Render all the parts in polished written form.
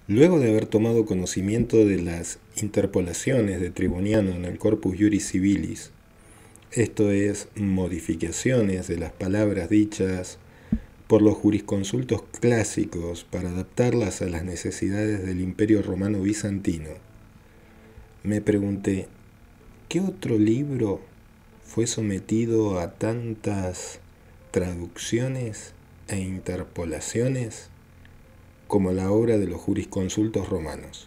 Luego de haber tomado conocimiento de las interpolaciones de Triboniano en el Corpus Juris Civilis, esto es, modificaciones de las palabras dichas por los jurisconsultos clásicos para adaptarlas a las necesidades del Imperio Romano Bizantino, me pregunté, ¿qué otro libro fue sometido a tantas traducciones e interpolaciones como la obra de los jurisconsultos romanos?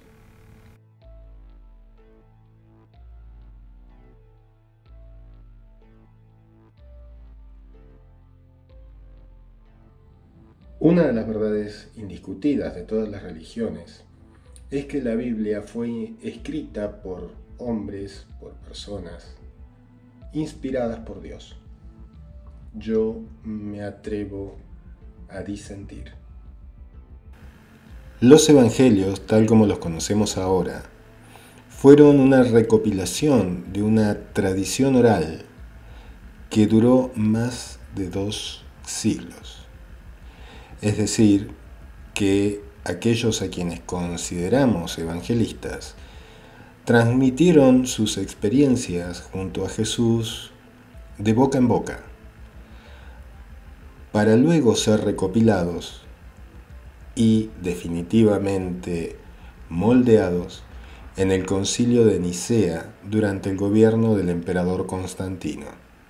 Una de las verdades indiscutidas de todas las religiones es que la Biblia fue escrita por hombres, por personas, inspiradas por Dios. Yo me atrevo a disentir. Los evangelios, tal como los conocemos ahora, fueron una recopilación de una tradición oral que duró más de 2 siglos. Es decir, que aquellos a quienes consideramos evangelistas transmitieron sus experiencias junto a Jesús de boca en boca, para luego ser recopilados y definitivamente moldeados en el Concilio de Nicea durante el gobierno del emperador Constantino.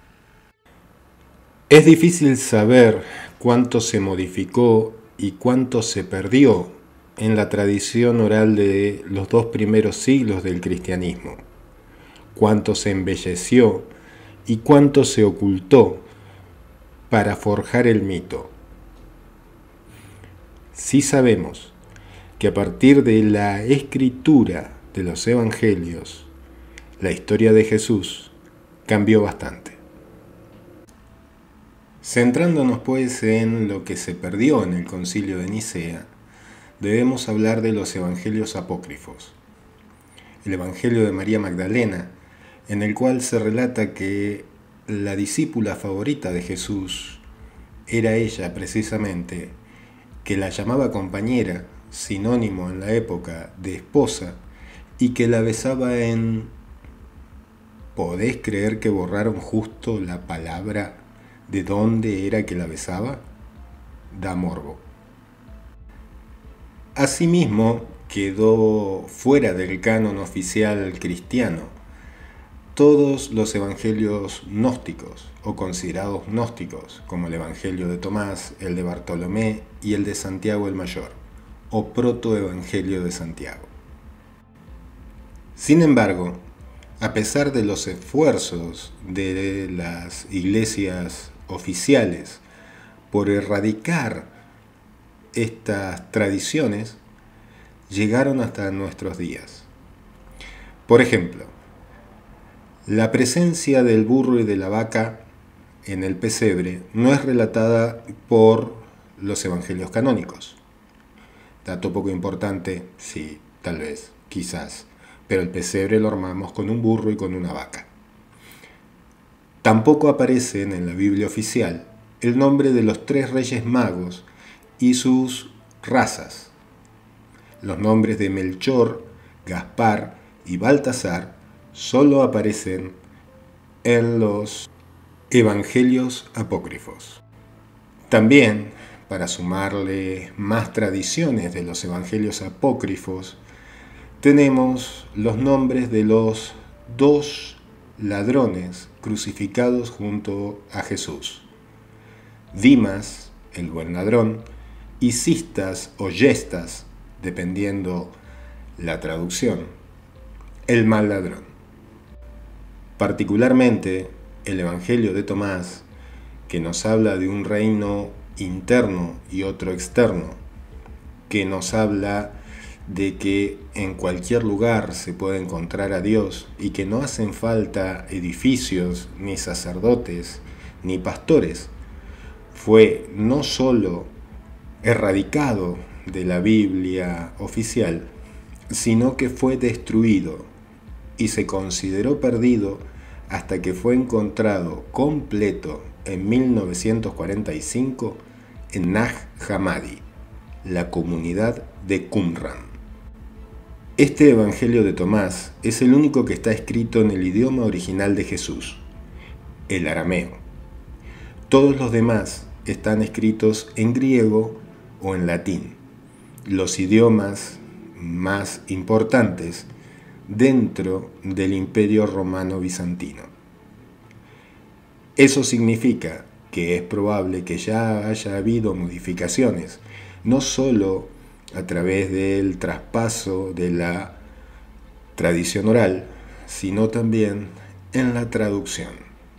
Es difícil saber cuánto se modificó y cuánto se perdió en la tradición oral de los 2 primeros siglos del cristianismo, cuánto se embelleció y cuánto se ocultó para forjar el mito. Sí sabemos que a partir de la escritura de los evangelios, la historia de Jesús cambió bastante. Centrándonos pues en lo que se perdió en el Concilio de Nicea, debemos hablar de los evangelios apócrifos. El Evangelio de María Magdalena, en el cual se relata que la discípula favorita de Jesús era ella precisamente, que la llamaba compañera, sinónimo en la época de esposa, y que la besaba en... ¿Podés creer que borraron justo la palabra de dónde era que la besaba? Da morbo. Asimismo, quedó fuera del canon oficial cristiano todos los evangelios gnósticos o considerados gnósticos, como el Evangelio de Tomás, el de Bartolomé y el de Santiago el Mayor, o protoevangelio de Santiago. Sin embargo, a pesar de los esfuerzos de las iglesias oficiales por erradicar estas tradiciones, llegaron hasta nuestros días. Por ejemplo, la presencia del burro y de la vaca en el pesebre no es relatada por los evangelios canónicos. Dato poco importante, sí, tal vez, quizás, pero el pesebre lo armamos con un burro y con una vaca. Tampoco aparecen en la Biblia oficial el nombre de los 3 reyes magos y sus razas. Los nombres de Melchor, Gaspar y Baltasar solo aparecen en los evangelios apócrifos. También, para sumarle más tradiciones de los evangelios apócrifos, tenemos los nombres de los 2 ladrones crucificados junto a Jesús: Dimas, el buen ladrón, y Cistas o Gestas, dependiendo la traducción, el mal ladrón. Particularmente, el Evangelio de Tomás, que nos habla de un reino interno y otro externo, que nos habla de que en cualquier lugar se puede encontrar a Dios y que no hacen falta edificios, ni sacerdotes, ni pastores, fue no solo erradicado de la Biblia oficial, sino que fue destruido y se consideró perdido hasta que fue encontrado completo en 1945 en Nag Hammadi, la comunidad de Qumran. Este Evangelio de Tomás es el único que está escrito en el idioma original de Jesús, el arameo. Todos los demás están escritos en griego o en latín, los idiomas más importantes dentro del Imperio Romano Bizantino. Eso significa que es probable que ya haya habido modificaciones, no solo a través del traspaso de la tradición oral, sino también en la traducción.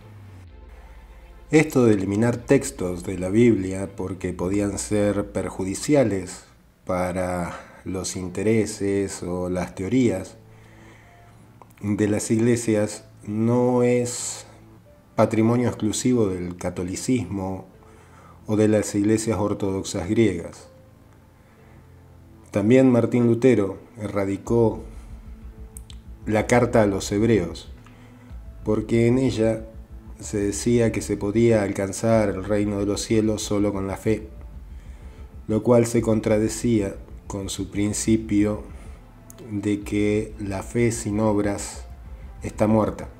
Esto de eliminar textos de la Biblia porque podían ser perjudiciales para los intereses o las teorías de las iglesias no es patrimonio exclusivo del catolicismo o de las iglesias ortodoxas griegas. También Martín Lutero erradicó la carta a los hebreos, porque en ella se decía que se podía alcanzar el reino de los cielos solo con la fe, lo cual se contradecía con su principio de que la fe sin obras está muerta.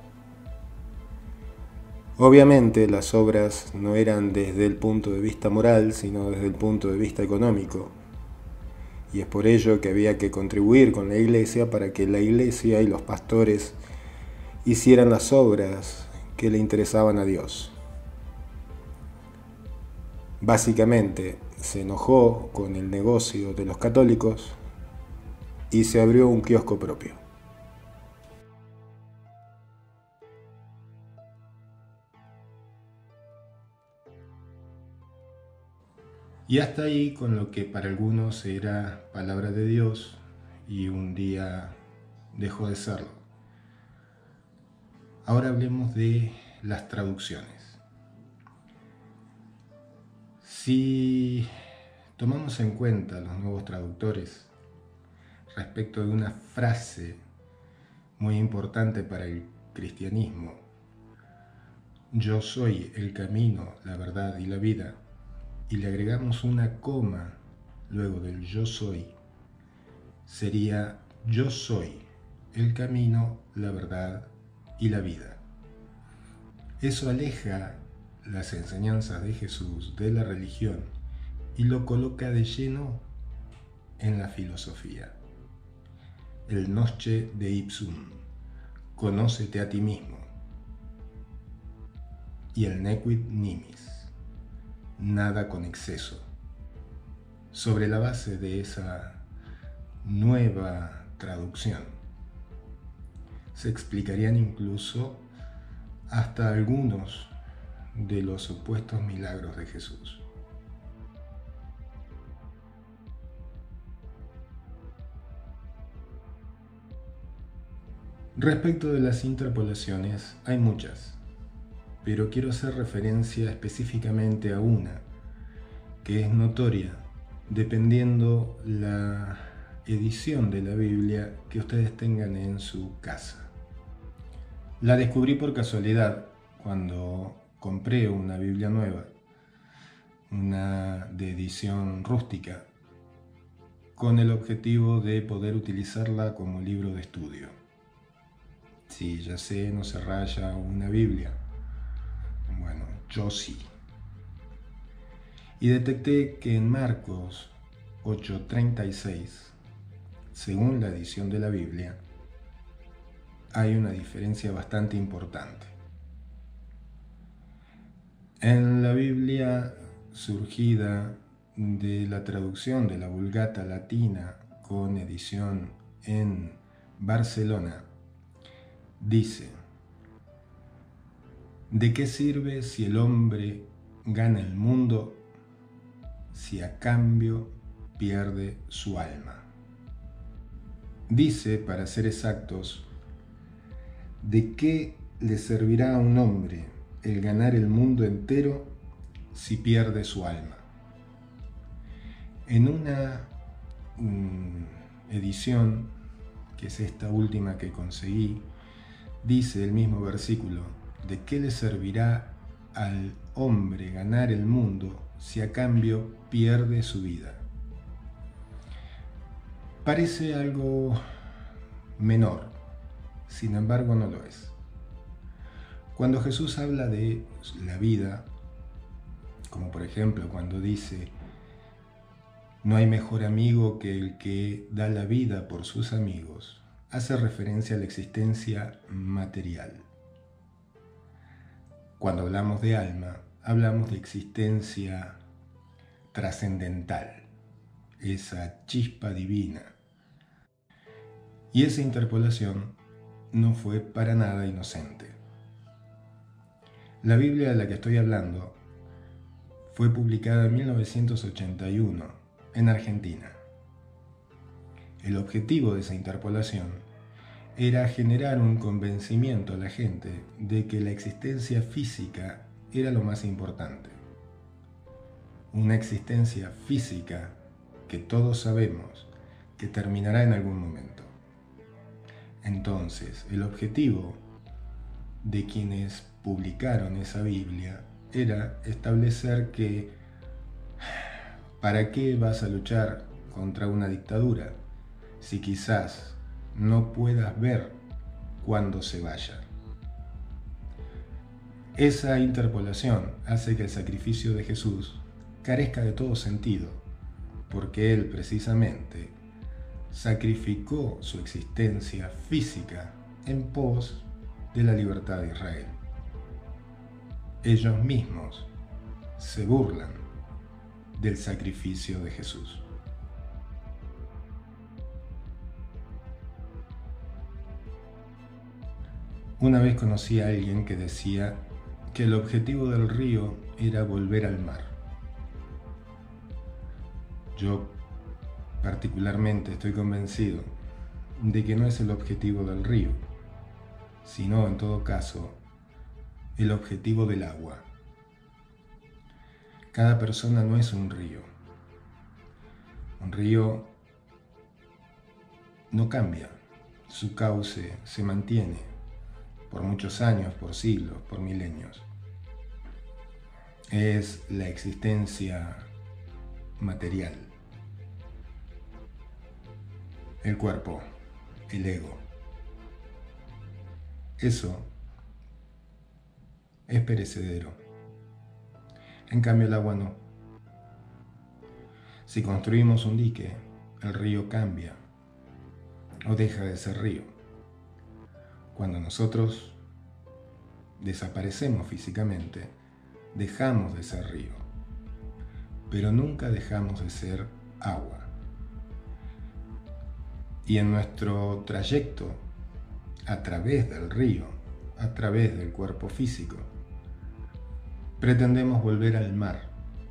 Obviamente las obras no eran desde el punto de vista moral, sino desde el punto de vista económico. Y es por ello que había que contribuir con la iglesia para que la iglesia y los pastores hicieran las obras que le interesaban a Dios. Básicamente se enojó con el negocio de los católicos y se abrió un kiosco propio. Y hasta ahí con lo que para algunos era palabra de Dios y un día dejó de serlo. Ahora hablemos de las traducciones. Si tomamos en cuenta los nuevos traductores respecto de una frase muy importante para el cristianismo, yo soy el camino, la verdad y la vida, y le agregamos una coma luego del yo soy, sería yo soy el camino, la verdad y la vida. Eso aleja las enseñanzas de Jesús de la religión y lo coloca de lleno en la filosofía. El Nosce de Ipsum, conócete a ti mismo, y el Nequid Nimis, nada con exceso. Sobre la base de esa nueva traducción, se explicarían incluso hasta algunos de los supuestos milagros de Jesús. Respecto de las interpolaciones, hay muchas, pero quiero hacer referencia específicamente a una que es notoria dependiendo la edición de la Biblia que ustedes tengan en su casa. La descubrí por casualidad cuando compré una Biblia nueva, una de edición rústica, con el objetivo de poder utilizarla como libro de estudio. Sí, ya sé, no se raya una Biblia. Bueno, yo sí. Y detecté que en Marcos 8:36, según la edición de la Biblia, hay una diferencia bastante importante. En la Biblia surgida de la traducción de la Vulgata Latina con edición en Barcelona, dice: ¿de qué sirve si el hombre gana el mundo si a cambio pierde su alma? Dice, para ser exactos, ¿de qué le servirá a un hombre el ganar el mundo entero si pierde su alma? En una edición, que es esta última que conseguí, dice el mismo versículo: ¿de qué le servirá al hombre ganar el mundo si a cambio pierde su vida? Parece algo menor, sin embargo no lo es. Cuando Jesús habla de la vida, como por ejemplo cuando dice: no hay mejor amigo que el que da la vida por sus amigos, hace referencia a la existencia material. Cuando hablamos de alma, hablamos de existencia trascendental, esa chispa divina. Y esa interpolación no fue para nada inocente. La Biblia de la que estoy hablando fue publicada en 1981 en Argentina. El objetivo de esa interpolación era generar un convencimiento a la gente de que la existencia física era lo más importante. Una existencia física que todos sabemos que terminará en algún momento. Entonces, el objetivo de quienes publicaron esa Biblia era establecer que ¿para qué vas a luchar contra una dictadura si quizás no puedas ver cuándo se vaya? Esa interpolación hace que el sacrificio de Jesús carezca de todo sentido, porque Él precisamente sacrificó su existencia física en pos de la libertad de Israel. Ellos mismos se burlan del sacrificio de Jesús. Una vez conocí a alguien que decía que el objetivo del río era volver al mar. Yo particularmente estoy convencido de que no es el objetivo del río, sino en todo caso el objetivo del agua. Cada persona no es un río. Un río no cambia, su cauce se mantiene por muchos años, por siglos, por milenios. Es la existencia material, el cuerpo, el ego. Eso es perecedero. En cambio el agua no. Si construimos un dique, el río cambia o deja de ser río. Cuando nosotros desaparecemos físicamente, dejamos de ser río, pero nunca dejamos de ser agua. Y en nuestro trayecto a través del río, a través del cuerpo físico, pretendemos volver al mar,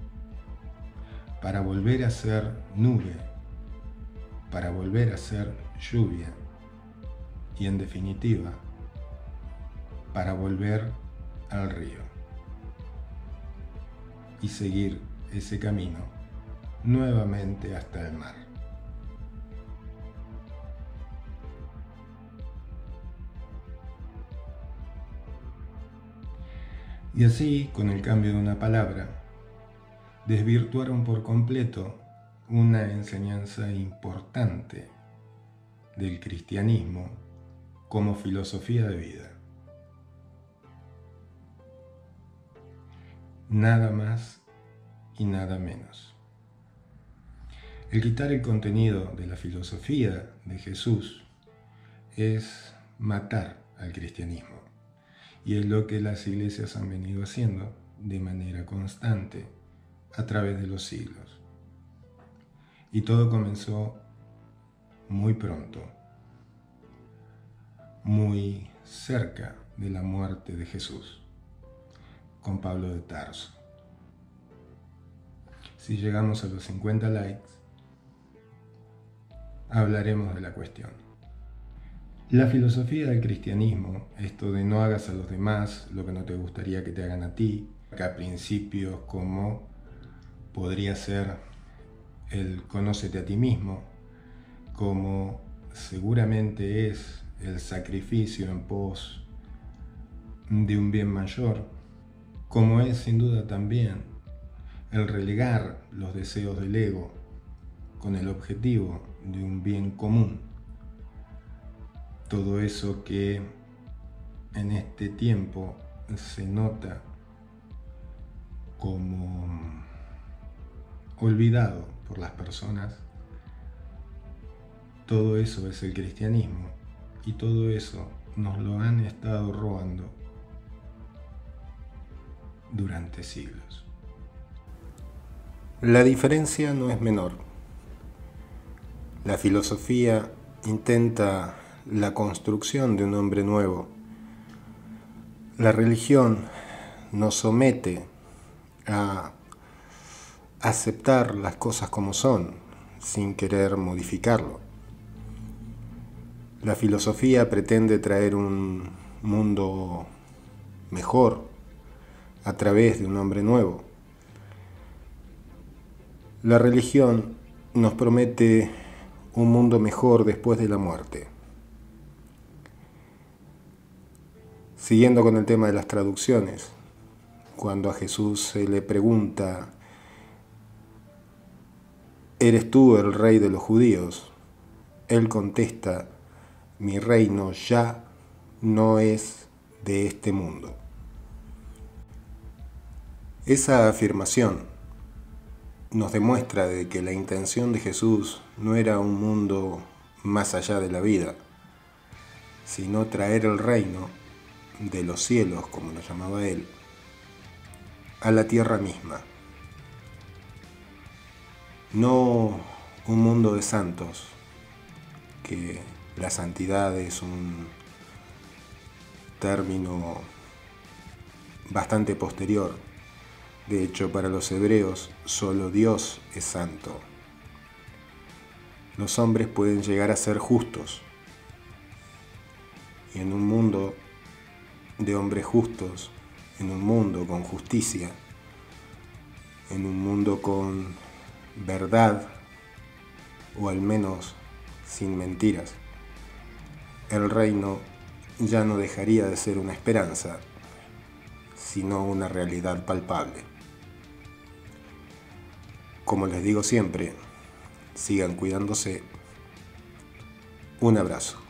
para volver a ser nube, para volver a ser lluvia y en definitiva, para volver al río y seguir ese camino nuevamente hasta el mar. Y así, con el cambio de una palabra, desvirtuaron por completo una enseñanza importante del cristianismo como filosofía de vida. Nada más y nada menos. El quitar el contenido de la filosofía de Jesús es matar al cristianismo. Y es lo que las iglesias han venido haciendo de manera constante a través de los siglos. Y todo comenzó muy pronto, muy cerca de la muerte de Jesús, con Pablo de Tarso. Si llegamos a los 50 likes, hablaremos de la cuestión. La filosofía del cristianismo, esto de no hagas a los demás lo que no te gustaría que te hagan a ti, acá principios como podría ser el conócete a ti mismo, como seguramente es el sacrificio en pos de un bien mayor, como es sin duda también el relegar los deseos del ego con el objetivo de un bien común. todo eso que en este tiempo se nota como olvidado por las personas, todo eso es el cristianismo, y todo eso nos lo han estado robando durante siglos. La diferencia no es menor. La filosofía intenta la construcción de un hombre nuevo. La religión nos somete a aceptar las cosas como son, sin querer modificarlo. La filosofía pretende traer un mundo mejor a través de un hombre nuevo. La religión nos promete un mundo mejor después de la muerte. Siguiendo con el tema de las traducciones, cuando a Jesús se le pregunta: ¿eres tú el rey de los judíos?, Él contesta: mi reino ya no es de este mundo. Esa afirmación nos demuestra de que la intención de Jesús no era un mundo más allá de la vida, sino traer el reino de los cielos, como lo llamaba él, a la tierra misma. No un mundo de santos, que la santidad es un término bastante posterior. De hecho, para los hebreos, solo Dios es santo. Los hombres pueden llegar a ser justos, y en un mundo de hombres justos, en un mundo con justicia, en un mundo con verdad, o al menos sin mentiras, el reino ya no dejaría de ser una esperanza, sino una realidad palpable. Como les digo siempre, sigan cuidándose. Un abrazo.